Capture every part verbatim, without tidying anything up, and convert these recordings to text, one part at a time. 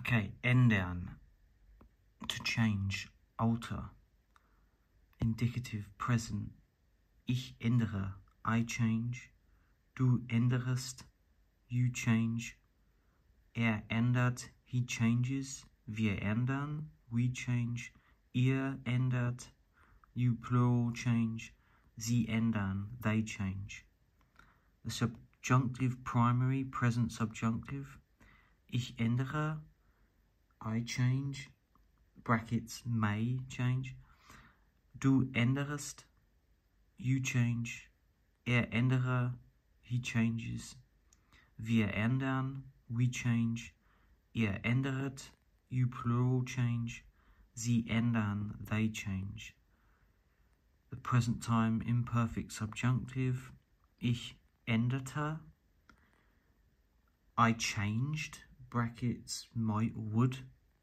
Okay, ändern. To change, alter. Indicative present. Ich ändere, I change. Du änderst, you change. Er ändert, he changes. Wir ändern, we change. Ihr ändert, you plural change. Sie ändern, they change. The subjunctive primary, present subjunctive. Ich ändere, I change. Brackets, may change. Du änderst, you change. Er ändere, he changes. Wir ändern, we change. Ihr ändert, you plural change. Sie ändern, they change. The present time imperfect subjunctive. Ich änderte, I changed, brackets, might, would.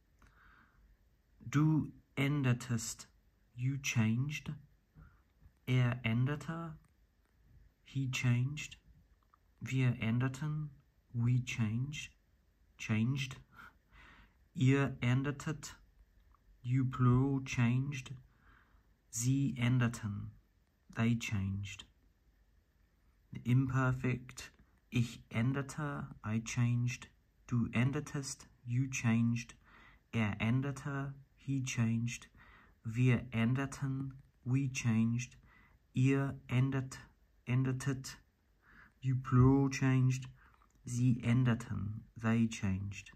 Du ändertest, you changed. Er änderte, he changed. Wir änderten, we changed, changed. Ihr ändertet, you plural changed. Sie änderten, they changed. The imperfect, ich änderte, I changed. Du ändertest, you changed. Er änderte, he changed. Wir änderten, we changed. Ihr ändert, ändertet, you plural changed. Sie änderten, they changed.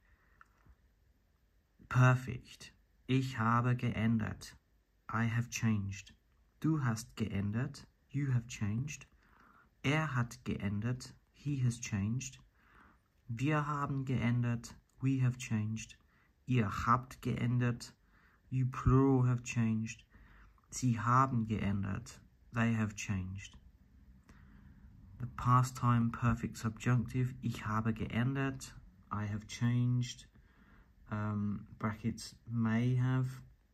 Perfect. Ich habe geändert. I have changed. Du hast geändert. You have changed. Er hat geändert. He has changed. Wir haben geändert. We have changed. Ihr habt geändert. You plural have changed. Sie haben geändert. They have changed. The past time perfect subjunctive. Ich habe geändert. I have changed. Um, brackets, may have.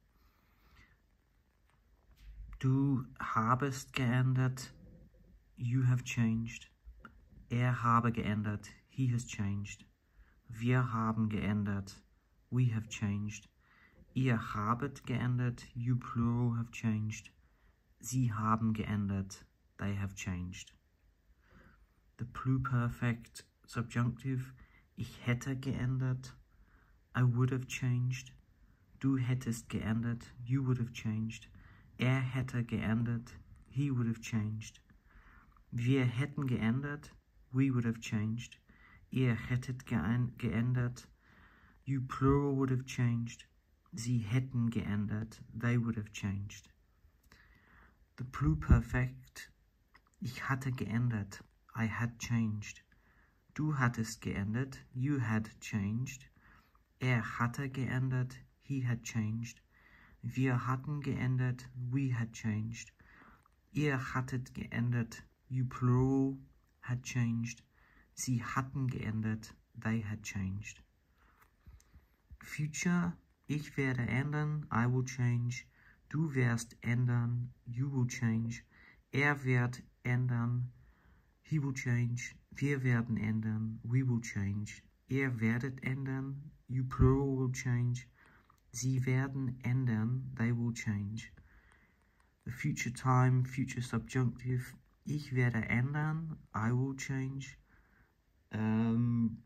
Du habest geändert. You have changed. Er habe geändert. He has changed. Wir haben geändert. We have changed. Ihr habet geändert. You plural have changed. Sie haben geändert. They have changed. The pluperfect subjunctive. Ich hätte geändert. I would have changed. Du hättest geändert. You would have changed. Er hätte geändert. He would have changed. Wir hätten geändert. We would have changed. Ihr hättet geändert. You plural would have changed. Sie hätten geändert. They would have changed. The pluperfect. Ich hatte geändert. I had changed. Du hattest geändert. You had changed. Er hatte geändert. He had changed. Wir hatten geändert. We had changed. Ihr hattet geändert. You plural had changed. Sie hatten geändert. They had changed. Future. Ich werde ändern. I will change. Du wirst ändern. You will change. Er wird ändern. He will change. Wir werden ändern. We will change. Ihr werdet ändern. You plural will change. Sie werden ändern. They will change. The future time, future subjunctive. Ich werde ändern. I will change. Um,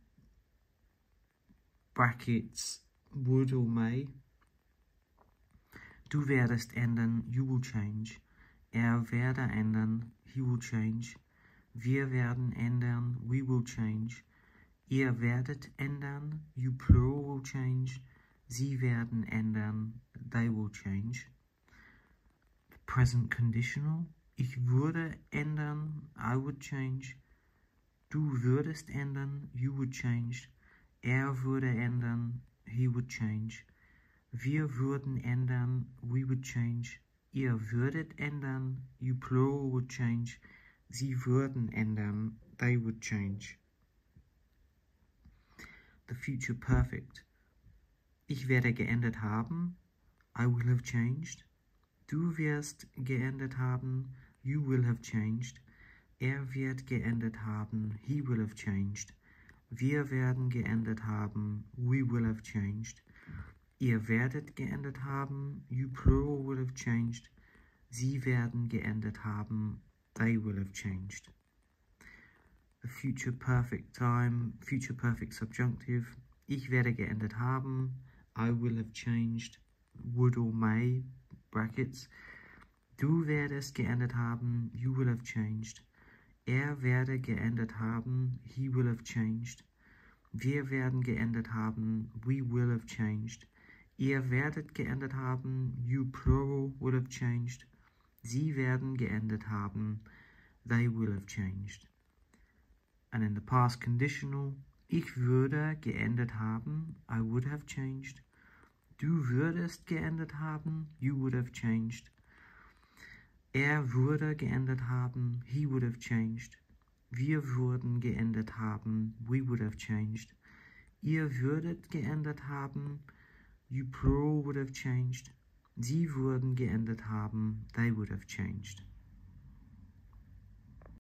brackets, would or may. Du werdest ändern. You will change. Er werde ändern. He will change. Wir werden ändern. We will change. Ihr werdet ändern. You plural will change. Sie werden ändern. They will change. Present conditional. Ich würde ändern. I would change. Du würdest ändern. You would change. Er würde ändern. He would change. Wir würden ändern. We would change. Ihr würdet ändern. You plural would change. Sie würden ändern. They would change. The future perfect. Ich werde geändert haben. I will have changed. Du wirst geändert haben. You will have changed. Er wird geändert haben. He will have changed. Wir werden geändert haben. We will have changed. Ihr werdet geändert haben. You plural will have changed. Sie werden geändert haben. They will have changed. The future perfect time, future perfect subjunctive. Ich werde geändert haben. I will have changed. Would or may, brackets. Du werdest geändert haben. You will have changed. Er werde geändert haben. He will have changed. Wir werden geändert haben. We will have changed. Ihr werdet geändert haben. You plural will have changed. Sie werden geändert haben. They will have changed. And in the past conditional, ich würde geändert haben. I would have changed. Du würdest geändert haben. You would have changed. Er würde geändert haben. He would have changed. Wir würden geändert haben. We would have changed. Ihr würdet geändert haben. You plural would have changed. Sie würden geändert haben. They would have changed.